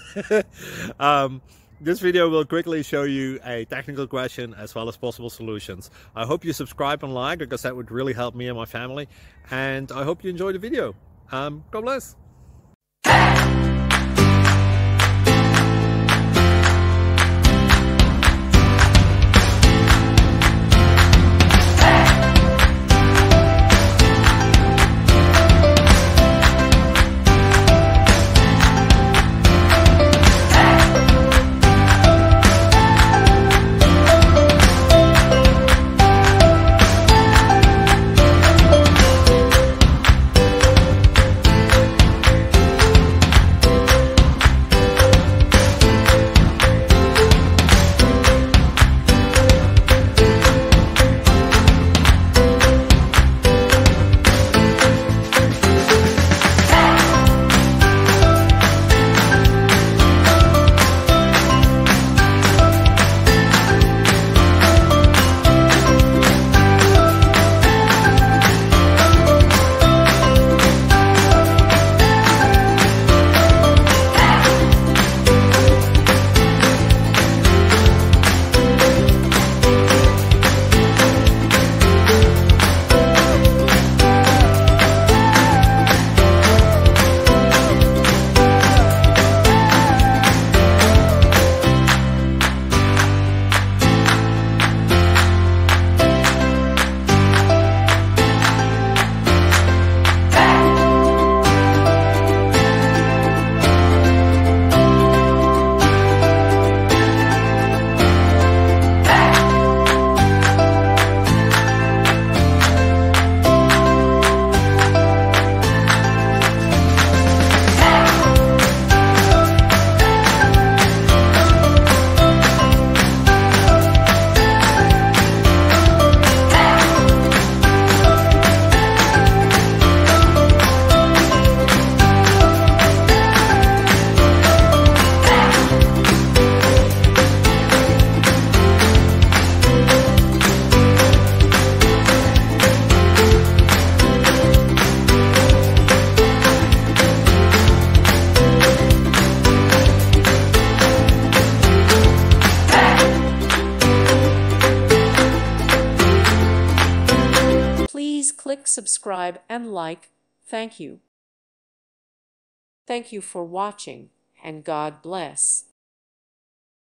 um, this video will quickly show you a technical question as well as possible solutions. I hope you subscribe and like, because that would really help me and my family. And I hope you enjoy the video. God bless. Please click subscribe and like. Thank you. Thank you for watching, and God bless.